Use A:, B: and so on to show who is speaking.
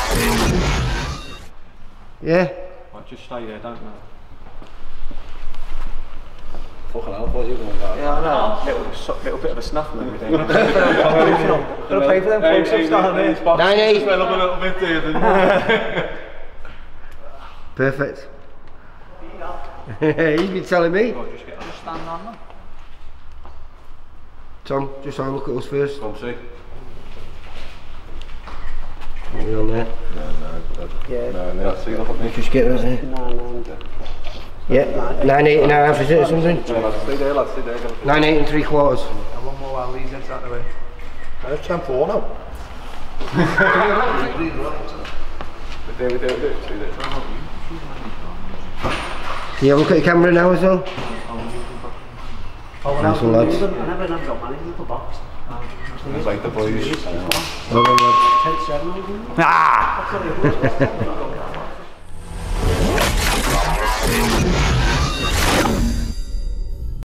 A: Yeah?
B: Right, just stay there, don't move.
C: Fucking hell, what are you going to
B: Yeah, I know. Little bit of a snuff movie there. Gonna pay for them push-ups down there.
A: 9-8.
C: Swell up a little bit there, didn't you?
A: Perfect. He's been telling me.
B: Just stand on them.
A: Tom, just have a look at us first.
C: Come see.
A: What are we on there?
C: No, no, see, look at me.
A: Just get us there. Yeah, 9.5 is it or something?
C: Stay there, lads, stay there.
A: 9.8 3/4.
B: And one more while these heads out the way.
C: There's champ 4 now.
A: Can you have a look at the camera now as well? Nice one, lads.
D: I never got money in the box.
C: It's like the boys.
A: Well done, lads.
D: 10-7.
B: Ah!